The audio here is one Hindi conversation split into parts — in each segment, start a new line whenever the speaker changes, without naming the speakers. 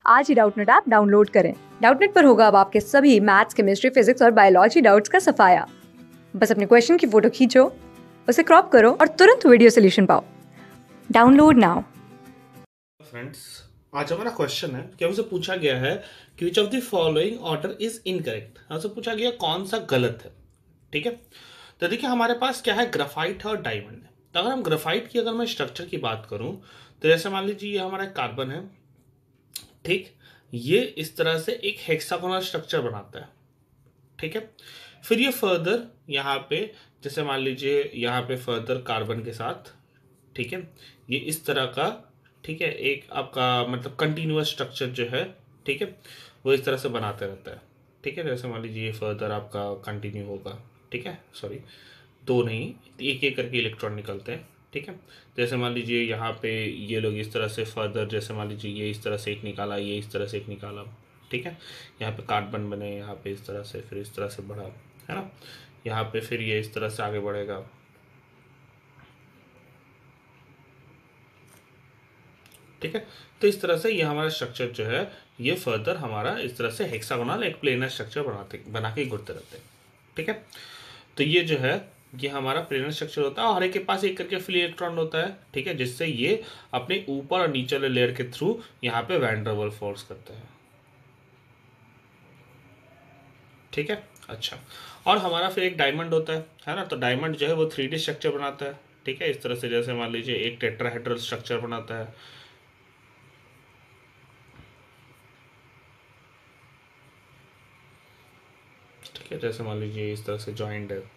आज ही डाउटनेट ऐप डाउनलोड करें। डाउटनेट पर होगा अब आपके सभी मैथ्स, केमिस्ट्री, फिजिक्स और बायोलॉजी डाउट्स का सफाया। बस अपने क्वेश्चन की फोटो खींचो, उसे क्रॉप करो और तुरंत वीडियो सोल्यूशन पाओ। Download now.
फ्रेंड्स, आज हमारा क्वेश्चन है कि हमसे पूछा गया है कि which of the following order is incorrect. हमसे पूछा गया कौन सा गलत है। ठीक है, तो देखिए हमारे पास क्या है, ग्राफाइट है और डायमंड है। तो अगर हम ग्राफाइट की मैं स्ट्रक्चर की बात करूं तो जैसे मान लीजिए ये हमारा कार्बन है। ठीक, ये इस तरह से एक हेक्सागोनल स्ट्रक्चर बनाता है। ठीक है, फिर ये फर्दर यहाँ पे जैसे मान लीजिए यहाँ पे फर्दर कार्बन के साथ, ठीक है, ये इस तरह का, ठीक है, एक आपका मतलब कंटिन्यूअस स्ट्रक्चर जो है, ठीक है, वो इस तरह से बनाते रहता है। ठीक है, जैसे मान लीजिए ये फर्दर आपका कंटिन्यू होगा। ठीक है, सॉरी, दो नहीं, एक एक करके इलेक्ट्रॉन निकलते हैं। ठीक है, जैसे मान लीजिए यहाँ पे ये लोग इस तरह से फर्दर, जैसे मान लीजिए ये इस तरह से एक निकाला, ये इस तरह से एक निकाला। ठीक है, यहाँ पे कार्बन बने, यहाँ पे इस तरह से, फिर इस तरह से बढ़ा, है ना, यहाँ पे फिर ये इस तरह से आगे बढ़ेगा। ठीक है, तो इस तरह से ये हमारा स्ट्रक्चर जो है ये फर्दर हमारा इस तरह से हेक्सागोनल एक प्लेनर स्ट्रक्चर बना के घुरते रहते हैं। ठीक है, तो ये जो है ये हमारा प्लेनर स्ट्रक्चर होता है और हर एक के पास एक करके फ्री इलेक्ट्रॉन होता है। ठीक है, जिससे ये अपने ऊपर और नीचे वाले लेयर के थ्रू यहाँ पे वैन डर वाल्स फोर्स करते हैं। ठीक है, अच्छा, और हमारा फिर एक डायमंड होता है ना। तो डायमंड जो है वो 3D स्ट्रक्चर बनाता है। ठीक है, इस तरह से जैसे मान लीजिए एक टेट्राहेड्रल स्ट्रक्चर बनाता है। ठीक है, जैसे मान लीजिए इस तरह से जॉइंट है।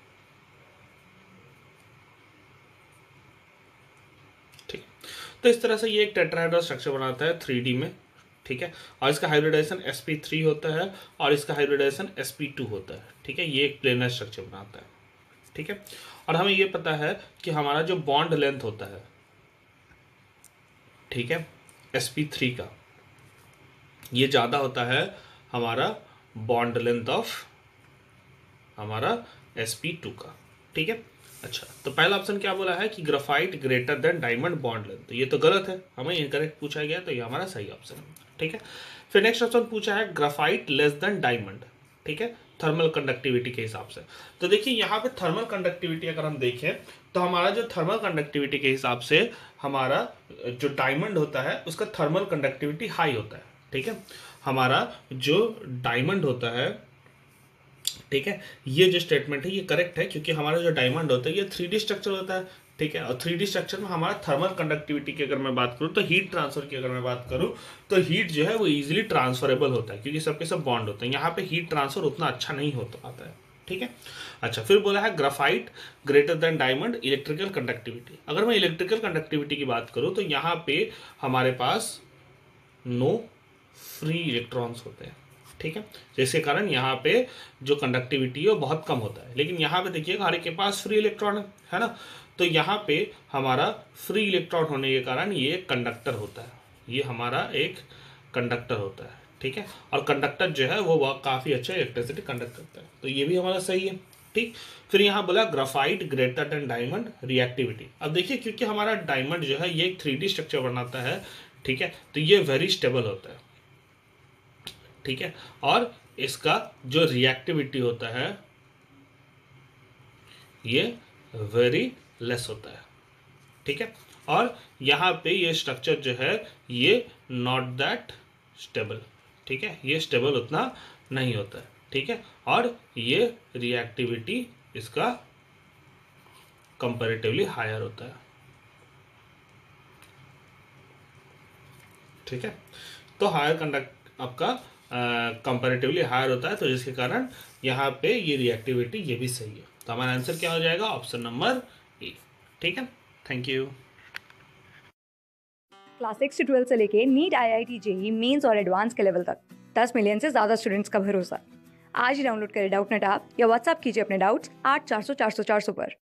ठीक, तो इस तरह से ये एक टेट्राहेड्रल स्ट्रक्चर बनाता है 3D में। ठीक है, और इसका हाइब्रिडाइजेशन sp3 होता है और इसका हाइब्रिडाइजेशन sp2 होता है। ठीक है, ये एक प्लेनर स्ट्रक्चर बनाता है। ठीक है, और हमें ये पता है कि हमारा जो बॉन्ड लेंथ होता है, ठीक है, sp3 का, ये ज़्यादा होता है हमारा बॉन्ड लेंथ ऑफ हमारा sp2 का। ठीक है, अच्छा, तो पहला ऑप्शन क्या बोला है कि graphite greater than diamond bond length, तो ये तो गलत है, हमें इनकरेक्ट पूछा गया, तो ये हमारा सही ऑप्शन है। ठीक है, फिर नेक्स्ट ऑप्शन पूछा है ग्राफाइट लेस देन डायमंड। ठीक है, थर्मल कंडक्टिविटी के हिसाब से। तो देखिए यहाँ पे थर्मल कंडक्टिविटी अगर हम देखें तो हमारा जो थर्मल कंडक्टिविटी के हिसाब से हमारा जो डायमंड होता है उसका थर्मल कंडक्टिविटी हाई होता है। ठीक है, हमारा जो डायमंड होता है, ठीक है, ये जो स्टेटमेंट है ये करेक्ट है, क्योंकि हमारा जो डायमंड होता है ये 3D स्ट्रक्चर होता है। ठीक है, और 3D स्ट्रक्चर में हमारा थर्मल कंडक्टिविटी की अगर मैं बात करूं, तो हीट ट्रांसफर की अगर मैं बात करूं, तो हीट जो है वो इजीली ट्रांसफरेबल होता है, क्योंकि सबके सब बॉन्ड होते हैं। यहाँ पे हीट ट्रांसफर उतना अच्छा नहीं होता आता है। ठीक है, अच्छा, फिर बोला है graphite greater than diamond electrical conductivity. अगर मैं इलेक्ट्रिकल कंडक्टिविटी की बात करूं तो यहाँ पे हमारे पास नो फ्री इलेक्ट्रॉन्स होते हैं। ठीक है, जिसके कारण यहाँ पे जो कंडक्टिविटी है वो बहुत कम होता है। लेकिन यहाँ पे देखिएगा हर एक के पास फ्री इलेक्ट्रॉन है ना, तो यहाँ पे हमारा फ्री इलेक्ट्रॉन होने के कारण ये एक कंडक्टर होता है, ये हमारा एक कंडक्टर होता है। ठीक है, और कंडक्टर जो है वो काफ़ी अच्छा इलेक्ट्रिसिटी कंडक्ट करता है, तो ये भी हमारा सही है। ठीक, फिर यहाँ बोला graphite greater than diamond reactivity. अब देखिए क्योंकि हमारा डायमंड जो है ये एक 3D स्ट्रक्चर बनाता है। ठीक है, तो ये वेरी स्टेबल होता है। ठीक है, और इसका जो रिएक्टिविटी होता है ये वेरी लेस होता है। ठीक है, और यहाँ पे ये स्ट्रक्चर जो है ये नॉट दैट स्टेबल। ठीक है, ये स्टेबल उतना नहीं होता है। ठीक है, और ये रिएक्टिविटी इसका कंपैरेटिवली हायर होता है। ठीक है, तो हायर कंडक्ट आपका कंपैरेटिवली हायर होता है, तो जिसके कारण यहाँ पे ये रिएक्टिविटी ये भी सही है। तो हमारा आंसर क्या हो जाएगा, ऑप्शन नंबर ए। ठीक है, थैंक यू।
क्लास 6 से 12 से लेके नीट, IIT, JEE मेंस और एडवांस के लेवल तक 10 मिलियन से ज्यादा स्टूडेंट्स का भरोसा। आज ही डाउनलोड करें डाउटनेट ऐप या व्हाट्सएप कीजिए अपने डाउट्स 8400 400 400 पर।